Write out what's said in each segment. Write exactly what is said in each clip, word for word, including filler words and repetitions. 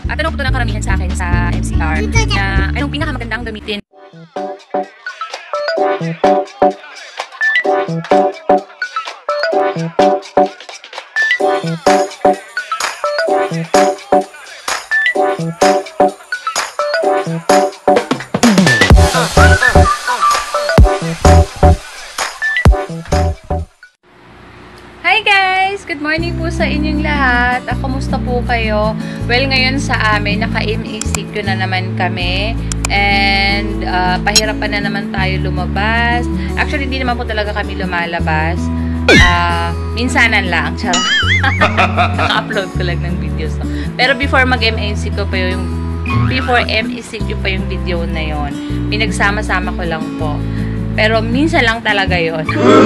At tanong po ito ng karamihan sa akin sa M C R na anong pinakamagandang gamitin. Hi guys! Good morning po sa inyong lahat. Ah, kumusta po kayo? Well, ngayon sa amin, naka-M A C Q na naman kami. And uh, pahirapan na naman tayo lumabas. Actually, hindi naman po talaga kami lumalabas. Uh, minsanan lang. Charot. Naka-upload ko lang ng videos. No? Pero before mag-M A C Q pa yung before M A C Q pa yung video na yon, pinagsama-sama ko lang po. Pero minsan lang talaga yon.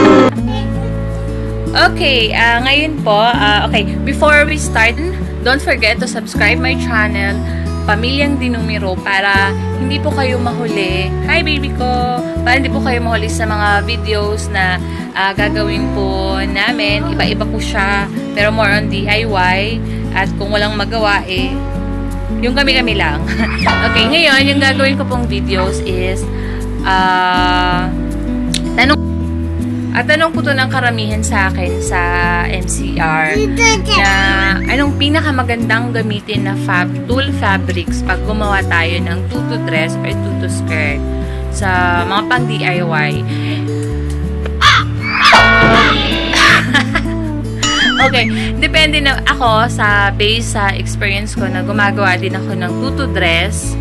Okay, uh, ngayon po, uh, okay, before we start, don't forget to subscribe my channel, Pamilyang Dinumero, para hindi po kayo mahuli. Hi baby ko! Para hindi po kayo mahuli sa mga videos na uh, gagawin po namin. Iba-iba po siya, pero more on D I Y. At kung walang magawa, eh, yung kami-kami lang. Okay, ngayon, yung gagawin ko pong videos is, uh, tanong At tanong po ito ng karamihan sa akin sa M C R na anong pinakamagandang gamitin na fab, tool fabrics pag gumawa tayo ng tutu dress or tutu skirt sa mga pang D I Y. Okay, depende na ako sa base sa experience ko na gumagawa din ako ng tutu dress.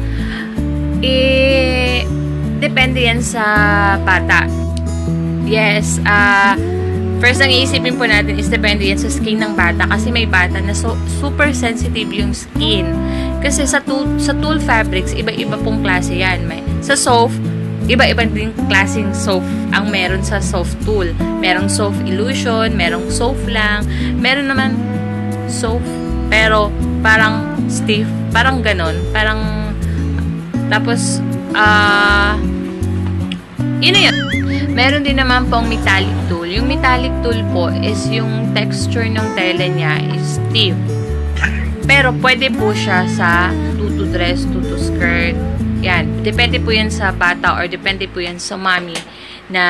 Eh, depende yan sa bata. Yes, uh, first ang iisipin po natin is depende yan sa skin ng bata kasi may bata na so, super sensitive yung skin. Kasi sa tool, sa tool fabrics, iba-iba pong klase yan. May, sa soft, iba-iba din klaseng soft ang meron sa soft tool. Merong soft illusion, merong soft lang, meron naman soft, pero parang stiff, parang ganon. Parang, tapos, ah, uh, yun na yun. Meron din naman pong metallic tool. Yung metallic tool po is yung texture ng tela niya is stiff. Pero pwede po siya sa tutu dress, tutu skirt. Yan. Depende po yan sa bata or depende po yan sa mommy na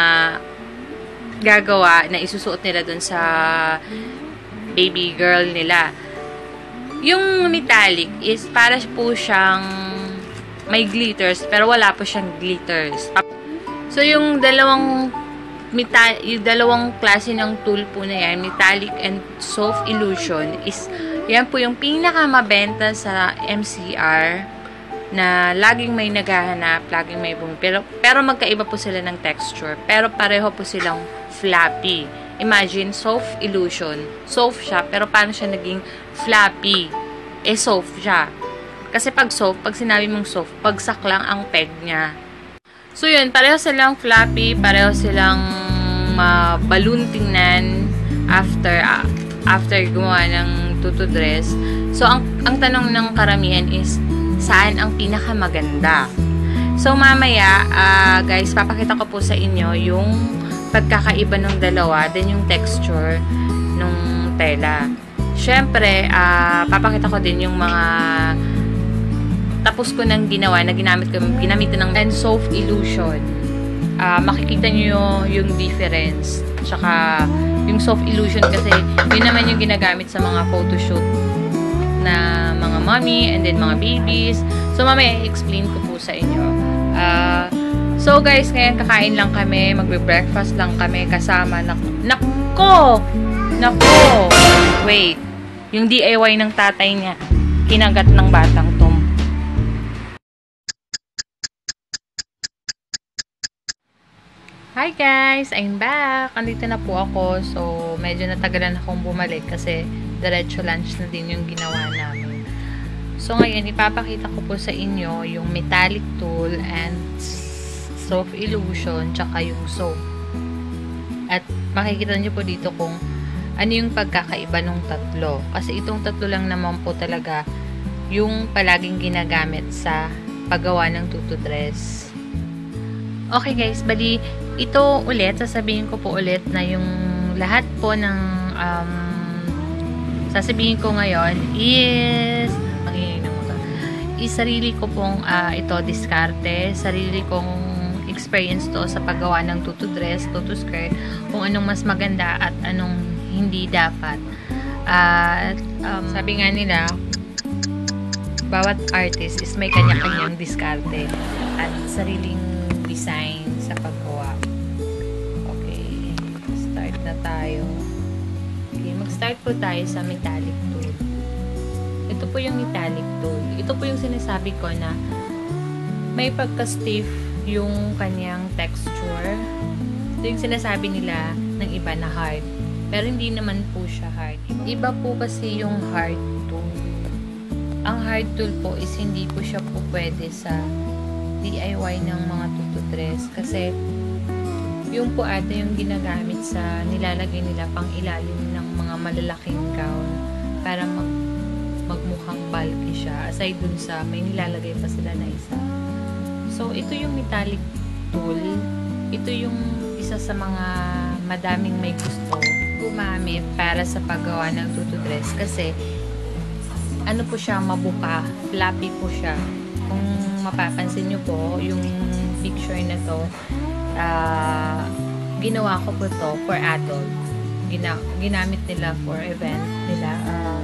gagawa, na isusuot nila dun sa baby girl nila. Yung metallic is para po siyang may glitters pero wala po siyang glitters. So, yung dalawang metal, yung dalawang klase ng tool po na yan, metallic and soft illusion, is, yan po yung pinakamabenta sa M C R na laging may naghahanap, laging may bumi. Pero, pero magkaiba po sila ng texture. Pero pareho po silang floppy. Imagine, soft illusion. Soft siya, pero paano siya naging floppy? Eh, soft siya. Kasi pag soft, pag sinabi mong soft, pagsak lang ang peg niya. So, yun, pareho silang floppy, pareho silang uh, balloon tingnan after uh, after gumawa ng tutu dress. So, ang, ang tanong ng karamihan is, saan ang pinakamaganda? So, mamaya, uh, guys, papakita ko po sa inyo yung pagkakaiba ng dalawa, then yung texture ng tela. Siyempre, uh, papakita ko din yung mga tapos ko nang ginawa na ginamit ko, ginamitan ng and soft illusion. Uh, makikita nyo yung difference. Tsaka, yung soft illusion kasi, yun naman yung ginagamit sa mga photoshoot na mga mommy and then mga babies. So, mamaya, explain ko po sa inyo. Uh, so, guys, ngayon kakain lang kami, magbe-breakfast lang kami kasama. Nak Nako! Nako! Wait. Yung D I Y ng tatay niya, kinagat ng batang Tom. Hi guys! I'm back! Andito na po ako. So, medyo natagalan akong bumalik kasi diretso lunch na din yung ginawa namin. So, ngayon, ipapakita ko po sa inyo yung metallic tool and soft illusion tsaka yung soap. At makikita nyo po dito kung ano yung pagkakaiba ng tatlo. Kasi itong tatlo lang naman po talaga yung palaging ginagamit sa paggawa ng tutu dress. Okay guys, bali ito ulit, sasabihin ko po ulit na yung lahat po ng um, sasabihin ko ngayon is mag-iinom sarili ko pong uh, ito diskarte, sarili kong experience to sa paggawa ng tutu dress, tutu skirt, kung anong mas maganda at anong hindi dapat. At uh, um, sabi nga nila, bawat artist is may kanya-kanyang diskarte at sariling design sa paggawa. Okay, start na tayo. Okay, mag-start po tayo sa metallic tool. Ito po yung metallic tool. Ito po yung sinasabi ko na may pagka-stiff yung kanyang texture. Ito yung sinasabi nila ng iba na hard. Pero hindi naman po siya hard. Iba po kasi yung hard tool. Ang hard tool po is hindi po siya po pwede sa D I Y ng mga tutu dress. Kasi yung po ate yung ginagamit sa nilalagay nila pang ilalim ng mga malalaking gown para mag magmukhang bulky siya. Aside dun sa may nilalagay pa sila na isa. So, ito yung metallic tool. Ito yung isa sa mga madaming may gusto gumamit para sa paggawa ng tutu dress. Kasi, ano po siya, mabuka. Floppy po siya. Kung mapapansin nyo po, yung picture na to, uh, ginawa ko po to for adult. Gina ginamit nila for event nila. Uh,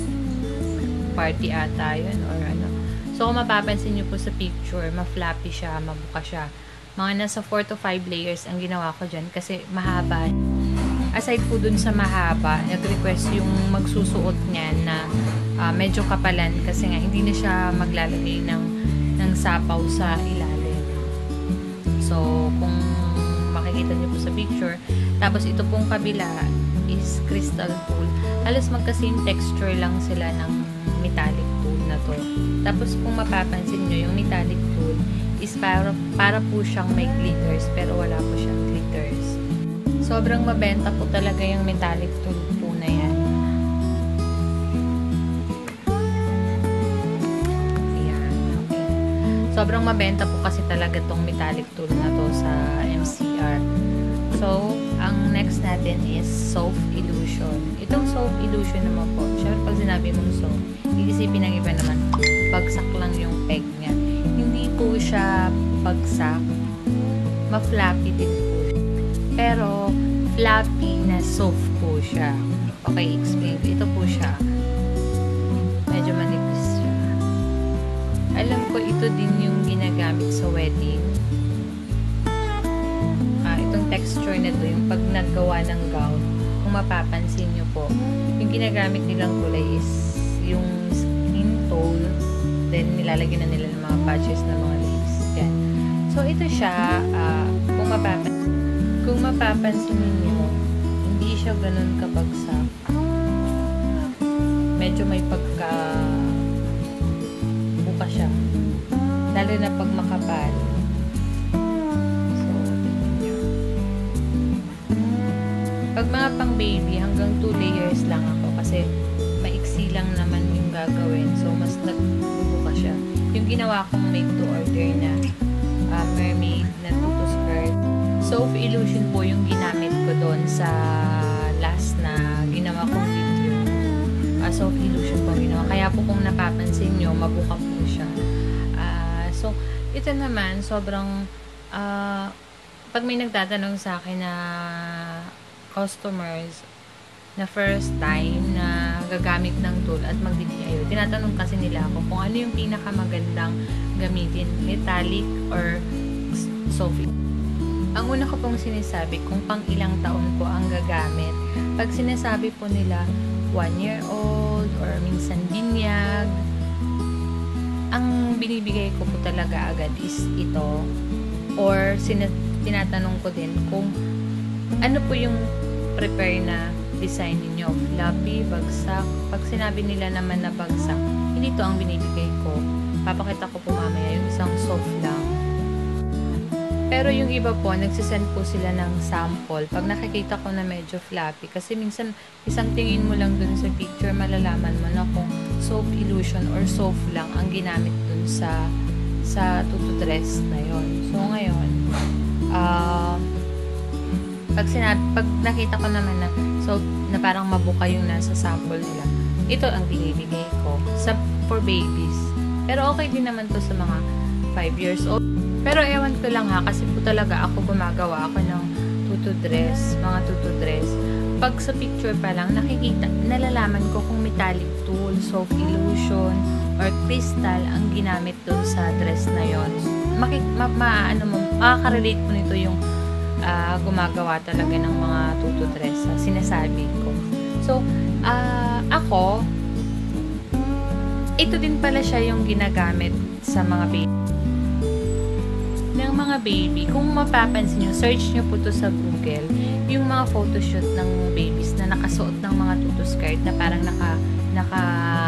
party ata yun or ano. So, kung mapapansin nyo po sa picture, ma-floppy siya, mabuka siya. Mga nasa four to five layers ang ginawa ko dyan kasi mahaba. Aside po dun sa mahaba, nag-request yung magsusuot niyan na uh, medyo kapalan kasi nga hindi na siya maglalagay ng, ng sapaw sa ilalim. So, kung makikita nyo po sa picture, tapos ito pong kabila is crystal tool. Halos magka-same texture lang sila ng metallic tool na to. Tapos kung mapapansin nyo, yung metallic tool is para, para po siyang may glitters pero wala po siyang glitters. Sobrang mabenta po talaga yung metallic tool po na yan. Ayan, okay. Sobrang mabenta po kasi talaga tong metallic tool na to sa M C R. So, ang next natin is Soft Illusion. Itong Soft Illusion naman po, syempre pag sinabi mong soft, iisipin ng iba naman, bagsak lang yung peg niya. Hindi po siya bagsak. Ma-flappy din po siya. Pero, flappy na soft po siya. Okay, explain ko. Ito po siya. Medyo manipis siya. Alam ko, ito din yung ginagamit sa wedding. Ah, itong texture na to, yung pag naggawa ng gown, kung mapapansin nyo po, yung ginagamit nilang kulay is yung skin tone, then nilalagyan na nila ng mga patches na mga lace. Yan. So, ito siya, uh, kung mapapansin, kung mapapansin niyo, hindi siya ganun kabagsak. Medyo may pagka buka siya. Lalo na pag makapal. So, tignan nyo. Pag mga pang baby, hanggang two layers lang ako kasi maiksi lang naman yung gagawin. So, mas nagbubuka siya. Yung ginawa kong make to order na uh, mermaid na tutu skirt. Soft Illusion po yung ginamit ko doon sa last na ginawa kong video. Uh, Soft Illusion po ginawa. Kaya po kung napapansin nyo, mabuka po siya. Uh, so, ito naman, sobrang uh, pag may nagtatanong sa akin na customers na first time na gagamit ng tool at mag-D I Y. Tinatanong kasi nila ako kung ano yung pinakamagandang gamitin, metallic or soft. Ang una ko pong sinasabi kung pang ilang taon po ang gagamit. Pag sinasabi po nila one year old or minsan binyag, ang binibigay ko po talaga agad is ito. Or tinatanong ko din kung ano po yung prepare na design ninyo, floppy, bagsak. Pag sinabi nila naman na bagsak, hindi to ang binibigay ko. Papakita ko po mamaya yung isang soft lang. Pero yung iba po, nagsisend po sila ng sample. Pag nakikita ko na medyo floppy, kasi minsan isang tingin mo lang dun sa picture, malalaman mo na kung soft illusion or soft lang ang ginamit dun sa sa tutu dress na yon. So ngayon, uh, pag sinabi, pag nakita ko naman na so na parang mabuka yung nasa sample nila, ito ang binibigay ko sa for babies. Pero okay din naman to sa mga five years old. Pero ewan ko lang ha, kasi po talaga ako gumagawa ako ng tutu dress, mga tutu dress. Pag sa picture pa lang, nakikita, nalalaman ko kung metallic tool, soft illusion, or crystal ang ginamit dun sa dress na yon. Makik, ma, ma, ano mo, makaka-relate po nito yung uh, gumagawa talaga ng mga tutu dress, uh, sinasabi ko. So, uh, ako, ito din pala siya yung ginagamit sa mga baby. Ng mga baby, kung mapapansin nyo, search nyo po to sa Google, yung mga photoshoot ng babies na nakasuot ng mga tutu skirt na parang naka, naka,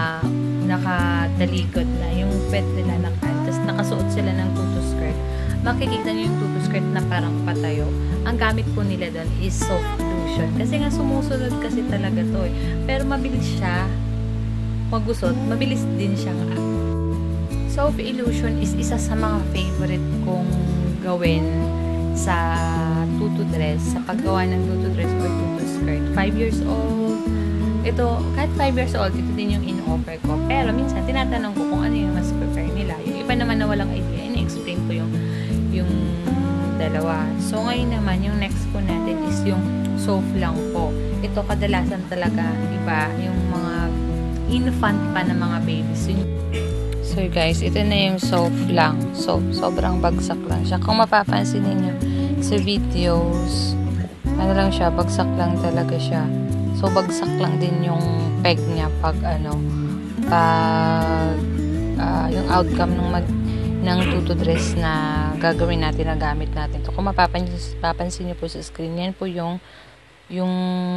nakatalikod na, yung pet nila naka, tapos nakasuot sila ng tutu skirt. Makikita nyo yung tutu skirt na parang patayo. Ang gamit po nila doon is soft illusion. Kasi nga sumusunod kasi talaga to eh. Pero mabilis siya magusot, mabilis din siyang ah. Soft illusion is isa sa mga favorite kong gawin sa tutu dress, sa paggawa ng tutu dress or tutu skirt. five years old. Ito, kahit five years old, ito din yung in-offer ko. Pero minsan, tinatanong ko kung ano yung mas prefer nila. Yung iba naman na walang idea, in-explain ko yung, yung dalawa. So, ngayon naman, yung next po natin is yung soft lang po. Ito, kadalasan talaga, iba, yung mga infant pa na mga babies. Yung So guys, ito na yung soft lang. So, sobrang bagsak lang siya. Kung mapapansin niyo sa videos, ano lang siya, bagsak lang talaga siya. So, bagsak lang din yung peg niya pag ano, pag uh, yung outcome ng mag, ng tutu dress na gagawin natin, na gamit natin. So, kung mapapansin, mapapansin niyo po sa screen, yan po yung yung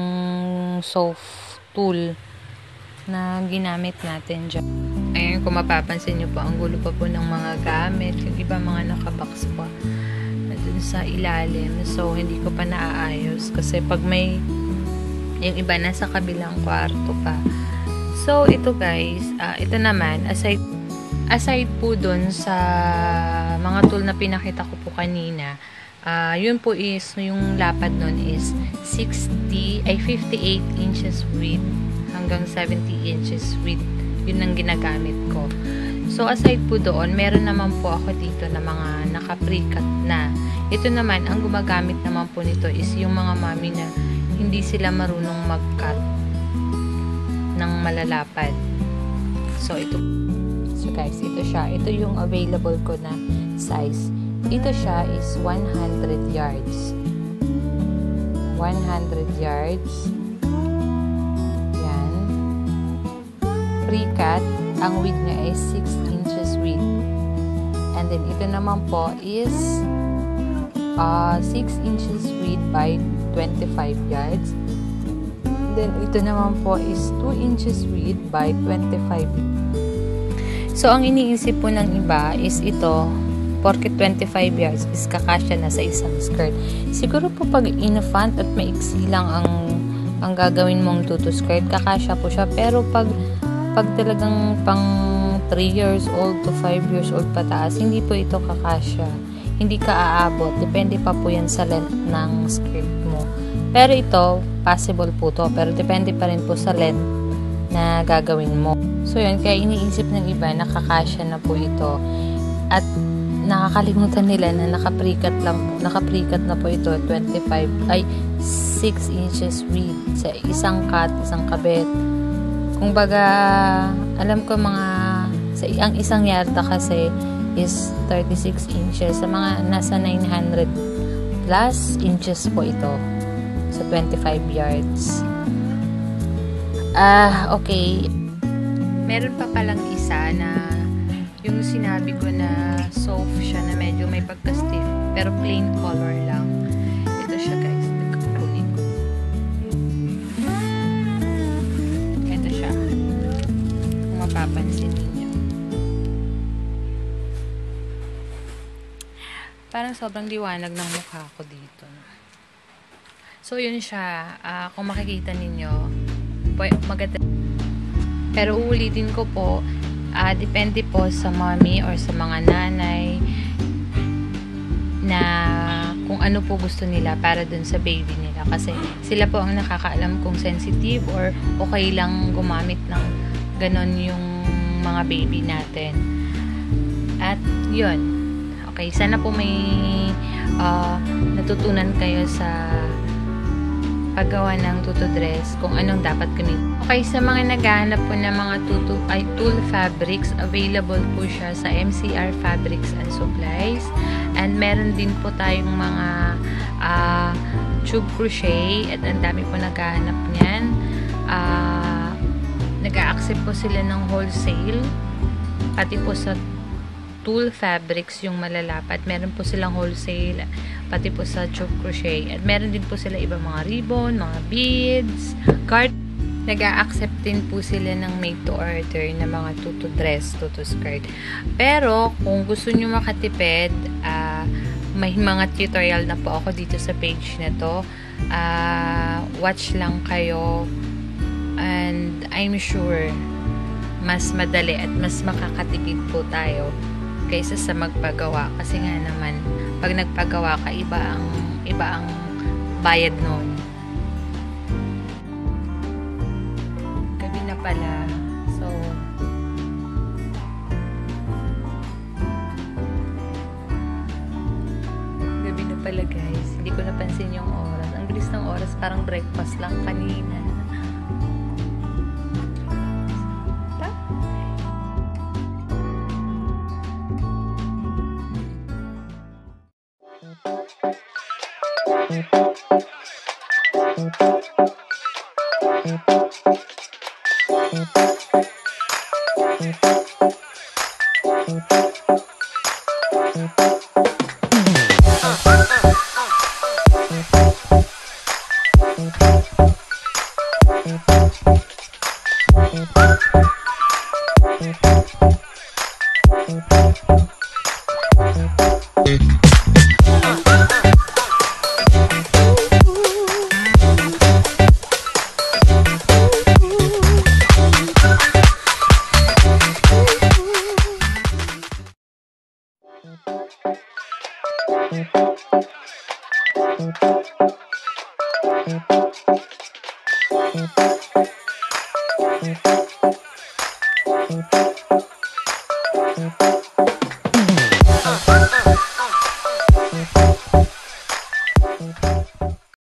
soft tool na ginamit natin dyan. Ayan, kung mapapansin nyo po, ang gulo pa po ng mga gamit. Yung iba mga nakabox pa dun sa ilalim. So, hindi ko pa naaayos. Kasi pag may yung iba nasa kabilang kwarto pa. So, ito guys, uh, ito naman, aside, aside po dun sa mga tool na pinakita ko po kanina, uh, yun po is, yung lapad nun is sixty, ay fifty-eight inches width hanggang seventy inches width. Yun ang ginagamit ko. So, aside po doon, meron naman po ako dito na mga naka-pre-cut na. Ito naman, ang gumagamit naman po nito is yung mga mami na hindi sila marunong mag-cut ng malalapad. So, ito. So, guys, ito siya. Ito yung available ko na size. Ito siya is one hundred yards. one hundred yards. Pre-cut, ang width niya is six inches width. And then, ito naman po is uh, six inches width by twenty-five yards. And then, ito naman po is two inches width by twenty-five. So, ang iniisip po ng iba is ito, porket twenty-five yards is kakasya na sa isang skirt. Siguro po pag infant at maiksi lang ang, ang gagawin mong tutu skirt, kakasya po siya. Pero pag pag talagang pang three years old to five years old pataas, hindi po ito kakasya. Hindi ka aabot. Depende pa po yan sa length ng skirt mo. Pero ito, possible po to. Pero depende pa rin po sa length na gagawin mo. So yun, kaya iniisip ng iba, nakakasya na po ito. At nakakalimutan nila na naka-pre-cut lang po. Naka-pre-cut na po ito, twenty-five, ay six inches width. Sa isang cut, isang kabit. Kung baga, alam ko mga, sa, ang isang yarda kasi is thirty-six inches. Sa mga nasa nine hundred plus inches po ito. Sa twenty-five yards. Ah, okay. Meron pa palang isa na yung sinabi ko na soft siya na medyo may pagka-stiff. Pero plain color lang. Ito siya guys. Mapapansin niyo. Parang sobrang liwanag ng mukha ko dito. So, yun siya. Uh, kung makikita ninyo, maganda. Pero uulitin ko po, uh, depende po sa mommy or sa mga nanay na kung ano po gusto nila para dun sa baby nila. Kasi sila po ang nakakaalam kung sensitive or okay lang gumamit ng ganon yung mga baby natin. At yun. Okay, sana po may uh, natutunan kayo sa paggawa ng tutu dress, kung anong dapat kunin. Okay, sa mga naghahanap po ng mga tutu ay tulle fabrics, available po siya sa M C R Fabrics and Supplies. And meron din po tayong mga uh, tube crochet, at ang dami po naghahanap niyan. Uh, nag-a-accept po sila ng wholesale, pati po sa tulle fabrics yung malalapat. Meron po silang wholesale, pati po sa tube crochet. At meron din po sila ibang mga ribbon, mga beads, card. Nag-a-accept din po sila ng made to order na mga tutu dress, tutu skirt. Pero kung gusto nyo makatipid, uh, may mga tutorial na po ako dito sa page na to. Uh, watch lang kayo, and I'm sure mas madali at mas makakatipid po tayo kaysa sa magpagawa, kasi nga naman pag nagpagawa ka, iba ang iba ang bayad noon. Gabi na pala, so gabi na pala guys, hindi ko napansin yung oras. Ang bilis ng oras, parang breakfast lang kanina. Thank you.